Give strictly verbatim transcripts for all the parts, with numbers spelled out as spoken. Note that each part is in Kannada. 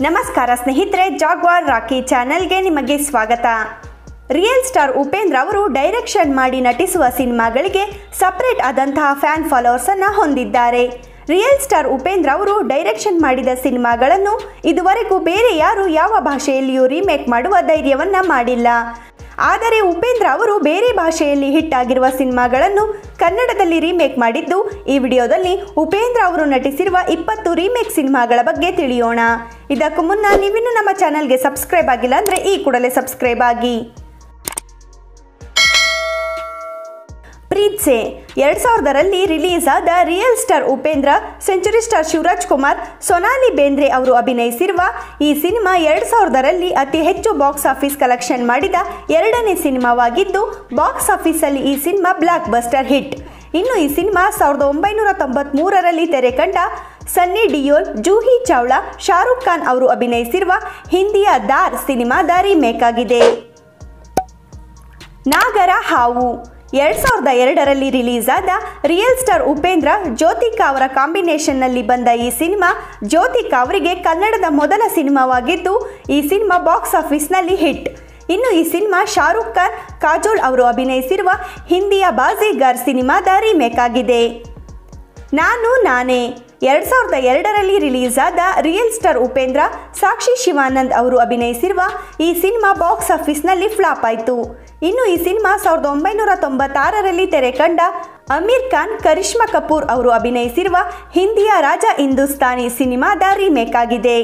ನಮಸ್ಕಾರ ಸ್ನೇಹಿತರೆ, ಜಾಗ್ವಾರ್ ರಾಕಿ ಚಾನೆಲ್ಗೆ ನಿಮಗೆ ಸ್ವಾಗತ. ರಿಯಲ್ ಸ್ಟಾರ್ ಉಪೇಂದ್ರ ಅವರು ಡೈರೆಕ್ಷನ್ ಮಾಡಿ ನಟಿಸುವ ಸಿನಿಮಾಗಳಿಗೆ ಸಪರೇಟ್ ಆದಂತಹ ಫ್ಯಾನ್ ಫಾಲೋವರ್ಸ್ ಅನ್ನು ಹೊಂದಿದ್ದಾರೆ. ರಿಯಲ್ ಸ್ಟಾರ್ ಉಪೇಂದ್ರ ಅವರು ಡೈರೆಕ್ಷನ್ ಮಾಡಿದ ಸಿನಿಮಾಗಳನ್ನು ಇದುವರೆಗೂ ಬೇರೆ ಯಾರು ಯಾವ ಭಾಷೆಯಲ್ಲಿಯೂ ರೀಮೇಕ್ ಮಾಡುವ ಧೈರ್ಯವನ್ನ ಮಾಡಿಲ್ಲ. ಆದರೆ ಉಪೇಂದ್ರ ಅವರು ಬೇರೆ ಭಾಷೆಯಲ್ಲಿ ಹಿಟ್ ಆಗಿರುವ ಸಿನಿಮಾಗಳನ್ನು ಕನ್ನಡದಲ್ಲಿ ರೀಮೇಕ್ ಮಾಡಿದ್ದು. ಈ ವಿಡಿಯೋದಲ್ಲಿ ಉಪೇಂದ್ರ ಅವರು ನಟಿಸಿರುವ ಇಪ್ಪತ್ತು ರೀಮೇಕ್ ಸಿನಿಮಾಗಳ ಬಗ್ಗೆ ತಿಳಿಯೋಣ. ಇದಕ್ಕೂ ಮುನ್ನ ನೀವಿನ್ನು ನಮ್ಮ ಚಾನಲ್ಗೆ ಸಬ್ಸ್ಕ್ರೈಬ್ ಆಗಿಲ್ಲ ಅಂದರೆ ಈ ಕೂಡಲೇ ಸಬ್ಸ್ಕ್ರೈಬ್ ಆಗಿ. ಪ್ರೀತ್ಸೆ ಎರಡು ಸಾವಿರದಲ್ಲಿ ರಿಲೀಸ್ ಆದ real star Upendra, century star Shivaraj Kumar, Sonali Bendre ಅವರು ಅಭಿನಯಿಸಿರುವ ಈ ಸಿನಿಮಾ ಎರಡು ಸಾವಿರದಲ್ಲಿ ಅತಿ ಹೆಚ್ಚು ಬಾಕ್ಸ್ ಆಫೀಸ್ ಕಲೆಕ್ಷನ್ ಮಾಡಿದ ಎರಡನೇ ಸಿನಿಮಾವಾಗಿದ್ದು, ಬಾಕ್ಸ್ ಆಫೀಸಲ್ಲಿ ಈ ಸಿನಿಮಾ ಬ್ಲಾಕ್ ಬಸ್ಟರ್ ಹಿಟ್. ಇನ್ನು ಈ ಸಿನಿಮಾ ಸಾವಿರದ ಒಂಬೈನೂರ ತೊಂಬತ್ಮೂರರಲ್ಲಿ ತೆರೆ ಕಂಡ ಸನ್ನಿ ಡಿಯೋಲ್, ಜೂಹಿ ಚಾವ್ಲಾ, ಶಾರುಖ್ ಖಾನ್ ಅವರು ಅಭಿನಯಿಸಿರುವ ಹಿಂದಿಯ ದಾರ್ ಸಿನಿಮಾದ ರೀಮೇಕ್ ಆಗಿದೆ. ನಾಗರ ಹಾವು ಎರಡು ಸಾವಿರದ ಎರಡರಲ್ಲಿ ರಿಲೀಸ್ ಆದ ರಿಯಲ್ ಸ್ಟಾರ್ ಉಪೇಂದ್ರ, ಜ್ಯೋತಿಕಾ ಅವರ ಕಾಂಬಿನೇಷನ್ನಲ್ಲಿ ಬಂದ ಈ ಸಿನಿಮಾ ಜ್ಯೋತಿಕಾ ಅವರಿಗೆ ಕನ್ನಡದ ಮೊದಲ ಸಿನಿಮಾವಾಗಿದ್ದು, ಈ ಸಿನಿಮಾ ಬಾಕ್ಸ್ ಆಫೀಸ್ನಲ್ಲಿ ಹಿಟ್. ಇನ್ನು ಈ ಸಿನಿಮಾ ಶಾರುಖ್ ಖಾನ್, ಕಾಜೋಲ್ ಅವರು ಅಭಿನಯಿಸಿರುವ ಹಿಂದಿಯ ಬಾಜಿಗರ್ ಸಿನಿಮಾದ ರೀಮೇಕ್ ಆಗಿದೆ. ನಾನು ನಾನೇ ಎರಡು ಸಾವಿರದ ಎರಡರಲ್ಲಿ ರಿಲೀಸ್ ಆದ ರಿಯಲ್ ಸ್ಟಾರ್ ಉಪೇಂದ್ರ, ಸಾಕ್ಷಿ ಶಿವಾನಂದ್ ಅವರು ಅಭಿನಯಿಸಿರುವ ಈ ಸಿನಿಮಾ ಬಾಕ್ಸ್ ಆಫೀಸ್ನಲ್ಲಿ ಫ್ಲಾಪ್ ಆಯಿತು. ಇನ್ನು ಈ ಸಿನಿಮಾ ಸಾವಿರದ ಒಂಬೈನೂರ ತೊಂಬತ್ತಾರರಲ್ಲಿ ತೆರೆ ಕಂಡ ಅಮೀರ್ ಖಾನ್, ಕರಿಷ್ಮಾ ಕಪೂರ್ ಅವರು ಅಭಿನಯಿಸಿರುವ ಹಿಂದಿಯ ರಾಜ ಹಿಂದೂಸ್ತಾನಿ ಸಿನಿಮಾದ ರೀಮೇಕ್ ಆಗಿದೆ.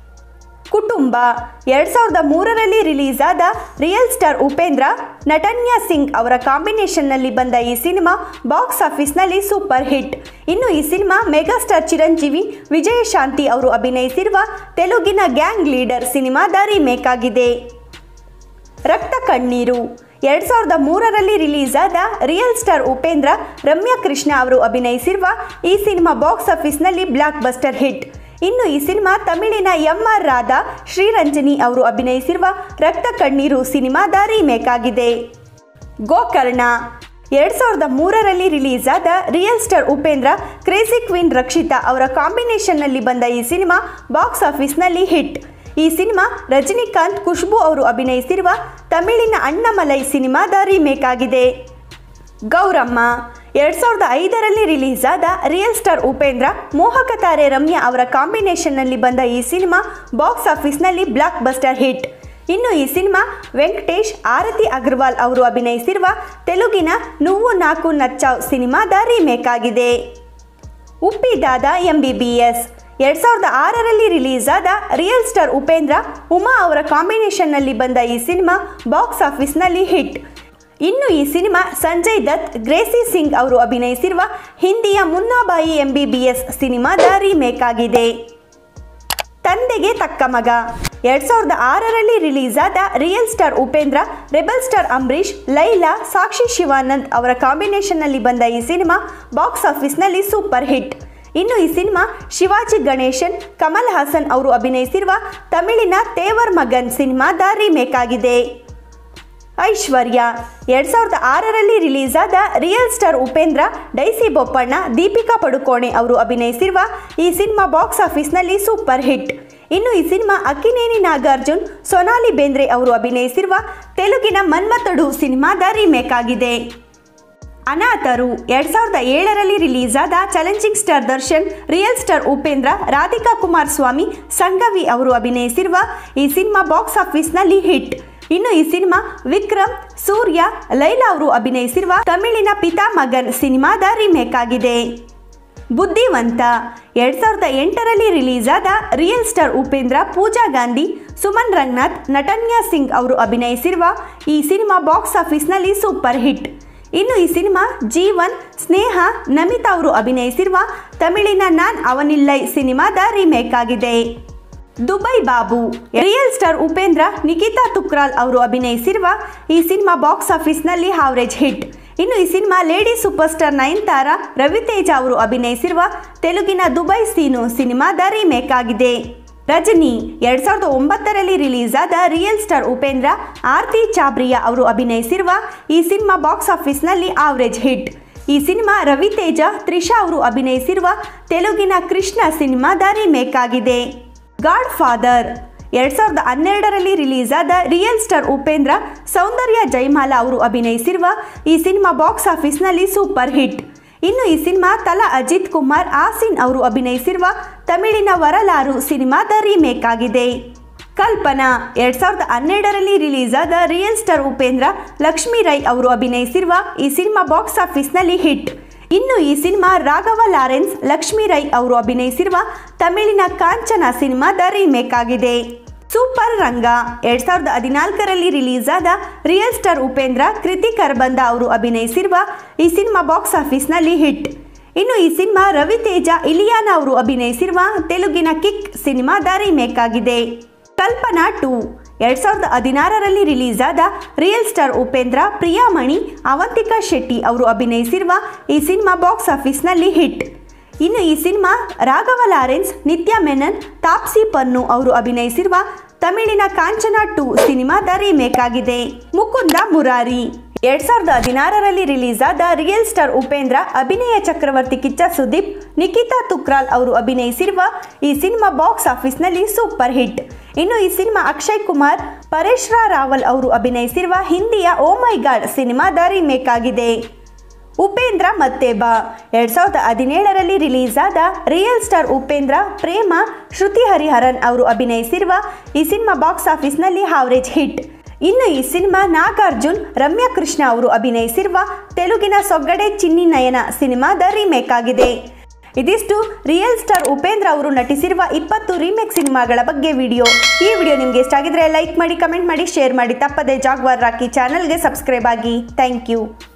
ಕುಟುಂಬ ಎರಡು ಸಾವಿರದ ಮೂರರಲ್ಲಿ ರಿಲೀಸ್ ಆದ ರಿಯಲ್ ಸ್ಟಾರ್ ಉಪೇಂದ್ರ, ನಟನ್ಯಾ ಸಿಂಗ್ ಅವರ ಕಾಂಬಿನೇಷನ್ನಲ್ಲಿ ಬಂದ ಈ ಸಿನಿಮಾ ಬಾಕ್ಸ್ ಆಫೀಸ್ನಲ್ಲಿ ಸೂಪರ್ ಹಿಟ್. ಇನ್ನು ಈ ಸಿನಿಮಾ ಮೆಗಾಸ್ಟಾರ್ ಚಿರಂಜೀವಿ, ವಿಜಯಶಾಂತಿ ಅವರು ಅಭಿನಯಿಸಿರುವ ತೆಲುಗಿನ ಗ್ಯಾಂಗ್ ಲೀಡರ್ ಸಿನಿಮಾದ ರೀಮೇಕ್ ಆಗಿದೆ. ರಕ್ತ ಕಣ್ಣೀರು ಎರಡು ಸಾವಿರದ ಮೂರರಲ್ಲಿ ರಿಲೀಸ್ ಆದ ರಿಯಲ್ ಸ್ಟಾರ್ ಉಪೇಂದ್ರ, ರಮ್ಯಾ ಕೃಷ್ಣ ಅವರು ಅಭಿನಯಿಸಿರುವ ಈ ಸಿನಿಮಾ ಬಾಕ್ಸ್ ಆಫೀಸ್ನಲ್ಲಿ ಬ್ಲಾಕ್ ಬಸ್ಟರ್ ಹಿಟ್. ಇನ್ನು ಈ ಸಿನಿಮಾ ತಮಿಳಿನ ಎಂ ಆರ್ ರಾಧಾ, ಶ್ರೀರಂಜನಿ ಅವರು ಅಭಿನಯಿಸಿರುವ ರಕ್ತ ಕಣ್ಣೀರು ಸಿನಿಮಾದ ರೀಮೇಕ್ ಆಗಿದೆ. ಗೋಕರ್ಣ ಎರಡು ಸಾವಿರದ ಮೂರರಲ್ಲಿ ರಿಲೀಸ್ ಆದ real star Upendra, crazy queen Rakshita ಅವರ ಕಾಂಬಿನೇಷನ್ನಲ್ಲಿ ಬಂದ ಈ ಸಿನಿಮಾ ಬಾಕ್ಸ್ ಆಫೀಸ್ನಲ್ಲಿ ಹಿಟ್. ಈ ಸಿನಿಮಾ ರಜನಿಕಾಂತ್, ಖುಷ್ಬು ಅವರು ಅಭಿನಯಿಸಿರುವ ತಮಿಳಿನ ಅಣ್ಣಮಲೈ ಸಿನಿಮಾದ ರೀಮೇಕ್ ಆಗಿದೆ. ಗೌರಮ್ಮ ಎರಡು ಸಾವಿರದ ಐದರಲ್ಲಿ ರಿಲೀಸ್ ಆದ ರಿಯಲ್ ಸ್ಟಾರ್ ಉಪೇಂದ್ರ, ಮೋಹಕ ತಾರೆ ರಮ್ಯಾ ಅವರ ಕಾಂಬಿನೇಷನ್ನಲ್ಲಿ ಬಂದ ಈ ಸಿನಿಮಾ ಬಾಕ್ಸ್ ಆಫೀಸ್ನಲ್ಲಿ ಬ್ಲಾಕ್ ಬಸ್ಟರ್ ಹಿಟ್. ಇನ್ನು ಈ ಸಿನಿಮಾ ವೆಂಕಟೇಶ್, ಆರತಿ ಅಗರ್ವಾಲ್ ಅವರು ಅಭಿನಯಿಸಿರುವ ತೆಲುಗಿನ ನುವ್ವು ನಾಕು ನಚ್ಚಾವ್ ಸಿನಿಮಾದ ರೀಮೇಕ್ ಆಗಿದೆ. Uppi Dada M B B S ಎರಡು ಸಾವಿರದ ಆರರಲ್ಲಿ ರಿಲೀಸ್ ಆದ ರಿಯಲ್ ಸ್ಟಾರ್ ಉಪೇಂದ್ರ, ಉಮಾ ಅವರ ಕಾಂಬಿನೇಷನ್ನಲ್ಲಿ ಬಂದ ಈ ಸಿನಿಮಾ ಬಾಕ್ಸ್ ಆಫೀಸ್ನಲ್ಲಿ ಹಿಟ್. ಇನ್ನು ಈ ಸಿನಿಮಾ ಸಂಜಯ್ ದತ್, ಗ್ರೇಸಿ ಸಿಂಗ್ ಅವರು ಅಭಿನಯಿಸಿರುವ ಹಿಂದಿಯ Munnabhai M B B S ಸಿನಿಮಾದ ರೀಮೇಕ್ ಆಗಿದೆ. ತಂದೆಗೆ ತಕ್ಕ ಮಗ ಎರಡು ಸಾವಿರದ ಆರರಲ್ಲಿ ರಿಲೀಸ್ ಆದ real star Upendra, rebel star Ambareesh, Laila, Sakshi Shivanand ಅವರ ಕಾಂಬಿನೇಷನ್ನಲ್ಲಿ ಬಂದ ಈ ಸಿನಿಮಾ ಬಾಕ್ಸ್ ಆಫೀಸ್ನಲ್ಲಿ ಸೂಪರ್ ಹಿಟ್. ಇನ್ನು ಈ ಸಿನಿಮಾ ಶಿವಾಜಿ ಗಣೇಶನ್, ಕಮಲ್ ಹಾಸನ್ ಅವರು ಅಭಿನಯಿಸಿರುವ ತಮಿಳಿನ ತೇವರ್ ಮಗನ್ ಸಿನಿಮಾದ ರೀಮೇಕ್ ಆಗಿದೆ. ಐಶ್ವರ್ಯ ಎರಡು ಸಾವಿರದ ಆರರಲ್ಲಿ ರಿಲೀಸ್ ಆದ ರಿಯಲ್ ಸ್ಟಾರ್ ಉಪೇಂದ್ರ, ಡೈಸಿ ಬೋಪಣ್ಣ, ದೀಪಿಕಾ ಪಡುಕೋಣೆ ಅವರು ಅಭಿನಯಿಸಿರುವ ಈ ಸಿನಿಮಾ ಬಾಕ್ಸ್ ಆಫೀಸ್ನಲ್ಲಿ ಸೂಪರ್ ಹಿಟ್. ಇನ್ನು ಈ ಸಿನಿಮಾ ಅಕ್ಕಿನೇನಿ ನಾಗಾರ್ಜುನ್, ಸೊನಾಲಿ ಬೇಂದ್ರೆ ಅವರು ಅಭಿನಯಿಸಿರುವ ತೆಲುಗಿನ ಮನ್ಮಥಡು ಸಿನಿಮಾದ ರೀಮೇಕ್ ಆಗಿದೆ. ಅನಾಥರು ಎರಡು ಸಾವಿರದ ಏಳರಲ್ಲಿ ರಿಲೀಸ್ ಆದ challenging star Darshan, real star Upendra, Radhika Kumar Swamy, Sangavi ಅವರು ಅಭಿನಯಿಸಿರುವ ಈ ಸಿನಿಮಾ ಬಾಕ್ಸ್ ಆಫೀಸ್ನಲ್ಲಿ ಹಿಟ್. ಇನ್ನು ಈ ಸಿನಿಮಾ ವಿಕ್ರಮ್, ಸೂರ್ಯ, ಲೈಲಾ ಅವರು ಅಭಿನಯಿಸಿರುವ ತಮಿಳಿನ ಪಿತಾ ಮಗನ್ ಸಿನಿಮಾದ ರೀಮೇಕ್ ಆಗಿದೆ. ಬುದ್ಧಿವಂತ ಎರಡು ಸಾವಿರದ ಎಂಟರಲ್ಲಿ ರಿಲೀಸ್ ಆದ ರಿಯಲ್ ಸ್ಟಾರ್ ಉಪೇಂದ್ರ, ಪೂಜಾ ಗಾಂಧಿ, ಸುಮನ್ ರಂಗನಾಥ್, ನಟನ್ಯಾ ಸಿಂಗ್ ಅವರು ಅಭಿನಯಿಸಿರುವ ಈ ಸಿನಿಮಾ ಬಾಕ್ಸ್ ಆಫೀಸ್ನಲ್ಲಿ ಸೂಪರ್ ಹಿಟ್. ಇನ್ನು ಈ ಸಿನಿಮಾ ಜೀವನ್, ಸ್ನೇಹ, ನಮಿತಾ ಅವರು ಅಭಿನಯಿಸಿರುವ ತಮಿಳಿನ ನಾನ್ ಅವನಿಲ್ಲೈ ಸಿನಿಮಾದ ರೀಮೇಕ್ ಆಗಿದೆ. Dubai Babu real star Upendra, Nikita Thukral ಅವರು ಅಭಿನಯಿಸಿರುವ ಈ ಸಿನಿಮಾ ಬಾಕ್ಸ್ ಆಫೀಸ್ನಲ್ಲಿ ಹಾವರೇಜ್ ಹಿಟ್. ಇನ್ನು ಈ cinema lady super star Nayanthara, Ravi Teja ಅವರು ಅಭಿನಯಿಸಿರುವ ತೆಲುಗಿನ ದುಬೈ ಸೀನು ಸಿನಿಮಾದ ರೀಮೇಕ್ ಆಗಿದೆ. ರಜನಿ ಎರಡು ಸಾವಿರದ ಒಂಬತ್ತರಲ್ಲಿ ರಿಲೀಸ್ ಆದ ರಿಯಲ್ ಸ್ಟಾರ್ ಉಪೇಂದ್ರ, ಆರ್ತಿ ಚಾಬ್ರಿಯಾ ಅವರು ಅಭಿನಯಿಸಿರುವ ಈ ಸಿನಿಮಾ ಬಾಕ್ಸ್ ಆಫೀಸ್ನಲ್ಲಿ ಆವರೇಜ್ ಹಿಟ್. ಈ ಸಿನಿಮಾ ರವಿತೇಜ, ತ್ರಿಷಾ ಅವರು ಅಭಿನಯಿಸಿರುವ ತೆಲುಗಿನ ಕೃಷ್ಣ ಸಿನಿಮಾದ ರೀಮೇಕ್ ಆಗಿದೆ. ಗಾಡ್ ಫಾದರ್ ಎರಡ್ ಸಾವಿರದ ಹನ್ನೆರಡರಲ್ಲಿ ರಿಲೀಸ್ ಆದ ರಿಯಲ್ ಸ್ಟಾರ್ ಉಪೇಂದ್ರ, ಸೌಂದರ್ಯ ಜಯಮಾಲಾ ಅವರು ಅಭಿನಯಿಸಿರುವ ಈ ಸಿನಿಮಾ ಬಾಕ್ಸ್ ಆಫೀಸ್ನಲ್ಲಿ ಸೂಪರ್ ಹಿಟ್. ಇನ್ನು ಈ ಸಿನಿಮಾ ತಲಾ ಅಜಿತ್ ಕುಮಾರ್, ಆಸಿನ್ ಅವರು ಅಭಿನಯಿಸಿರುವ ತಮಿಳಿನ ವರಲಾರು ಸಿನಿಮಾದ ರೀಮೇಕ್ ಆಗಿದೆ. ಕಲ್ಪನಾ ಎರಡ್ ಸಾವಿರದ ಹನ್ನೆರಡರಲ್ಲಿ ರಿಲೀಸ್ ಆದ ರಿಯಲ್ ಸ್ಟಾರ್ ಉಪೇಂದ್ರ, ಲಕ್ಷ್ಮೀ ರೈ ಅವರು ಅಭಿನಯಿಸಿರುವ ಈ ಸಿನಿಮಾ ಬಾಕ್ಸ್ ಆಫೀಸ್ನಲ್ಲಿ ಹಿಟ್. ಇನ್ನು ಈ ಸಿನಿಮಾ ರಾಘವ ಲಾರೆನ್ಸ್, ಲಕ್ಷ್ಮೀ ರೈ ಅವರು ಅಭಿನಯಿಸಿರುವ ತಮಿಳಿನ ಕಾಂಚನ ಸಿನಿಮಾದ ರೀಮೇಕ್ ಆಗಿದೆ. ಸೂಪರ್ ರಂಗ ಎರಡ್ ಸಾವಿರದ ಹದಿನಾಲ್ಕರಲ್ಲಿ ರಿಲೀಸ್ ಆದ ರಿಯಲ್ ಸ್ಟಾರ್ ಉಪೇಂದ್ರ, ಕೃತಿ ಕರ್ಬಂದ ಅವರು ಅಭಿನಯಿಸಿರುವ ಈ ಸಿನಿಮಾ ಬಾಕ್ಸ್ ಆಫೀಸ್ನಲ್ಲಿ ಹಿಟ್. ಇನ್ನು ಈ ಸಿನಿಮಾ ರವಿ ತೇಜ, ಇಲಿಯಾನ ಅವರು ಅಭಿನಯಿಸಿರುವ ತೆಲುಗಿನ ಕಿಕ್ ಸಿನಿಮಾದ ರೀಮೇಕ್ ಆಗಿದೆ. ಕಲ್ಪನಾ ಟೂ ಎರಡ್ ಸಾವಿರದ ಹದಿನಾರರಲ್ಲಿ ರಿಲೀಸ್ ಆದ ರಿಯಲ್ ಸ್ಟಾರ್ ಉಪೇಂದ್ರ, ಪ್ರಿಯಾಮಣಿ, ಅವಂತಿಕಾ ಶೆಟ್ಟಿ ಅವರು ಅಭಿನಯಿಸಿರುವ ಈ ಸಿನಿಮಾ ಬಾಕ್ಸ್ ಆಫೀಸ್ನಲ್ಲಿ ಹಿಟ್. ಇನ್ನು ಈ ಸಿನಿಮಾ ರಾಘವ ಲಾರೆನ್ಸ್, ನಿತ್ಯಾ ಮೆನನ್, ತಾಪ್ಸಿ ಪನ್ನು ಅವರು ಅಭಿನಯಿಸಿರುವ ತಮಿಳಿನ ಕಾಂಚನ ಟೂ ಸಿನಿಮಾದ ರೀಮೇಕ್ ಆಗಿದೆ. ಮುಕುಂದ ಮುರಾರಿ ಎರಡ್ ಸಾವಿರದ ಹದಿನಾರರಲ್ಲಿ ರಿಲೀಸ್ ಆದ ರಿಯಲ್ ಸ್ಟಾರ್ ಉಪೇಂದ್ರ, ಅಭಿನಯ ಚಕ್ರವರ್ತಿ ಕಿಚ್ಚ ಸುದೀಪ್, ನಿಖಿತಾ ತುಕ್ರಾಲ್ ಅವರು ಅಭಿನಯಿಸಿರುವ ಈ ಸಿನಿಮಾ ಬಾಕ್ಸ್ ಆಫೀಸ್ನಲ್ಲಿ ಸೂಪರ್ ಹಿಟ್. ಇನ್ನು ಈ ಸಿನಿಮಾ ಅಕ್ಷಯ್ ಕುಮಾರ್, ಪರೇಶ್ ರಾವಲ್ ಅವರು ಅಭಿನಯಿಸಿರುವ ಹಿಂದಿಯ ಓ ಮೈ ಗಾಡ್ ಸಿನಿಮಾದ ರೀಮೇಕ್ ಆಗಿದೆ. ಉಪೇಂದ್ರ ಮತ್ತೆ ಬಾ ಎರಡ್ ಸಾವಿರದ ಹದಿನೇಳರಲ್ಲಿ ರಿಲೀಸ್ ಆದ ರಿಯಲ್ ಸ್ಟಾರ್ ಉಪೇಂದ್ರ, ಪ್ರೇಮ, ಶ್ರುತಿ ಹರಿಹರನ್ ಅವರು ಅಭಿನಯಿಸಿರುವ ಈ ಸಿನಿಮಾ ಬಾಕ್ಸ್ ಆಫೀಸ್ನಲ್ಲಿ ಹಾವರೇಜ್ ಹಿಟ್. ಇನ್ನು ಈ ಸಿನಿಮಾ ನಾಗಾರ್ಜುನ್, ರಮ್ಯಾ ಕೃಷ್ಣ ಅವರು ಅಭಿನಯಿಸಿರುವ ತೆಲುಗಿನ ಸೊಗ್ಗಡೆ ಚಿನ್ನಿ ನಯನ ಸಿನಿಮಾದ ರೀಮೇಕ್ ಆಗಿದೆ. ಇದಿಷ್ಟು ರಿಯಲ್ ಸ್ಟಾರ್ ಉಪೇಂದ್ರ ಅವರು ನಟಿಸಿರುವ ಇಪ್ಪತ್ತು ರೀಮೇಕ್ ಸಿನಿಮಾಗಳ ಬಗ್ಗೆ ವಿಡಿಯೋ. ಈ ವಿಡಿಯೋ ನಿಮಗೆ ಇಷ್ಟ ಆಗಿದ್ರೆ ಲೈಕ್ ಮಾಡಿ, ಕಮೆಂಟ್ ಮಾಡಿ, ಶೇರ್ ಮಾಡಿ. ತಪ್ಪದೆ ಜಾಗ್ವಾರ್ ರಾಕಿ ಚಾನಲ್ಗೆ ಸಬ್ಸ್ಕ್ರೈಬ್ ಆಗಿ. Thank you.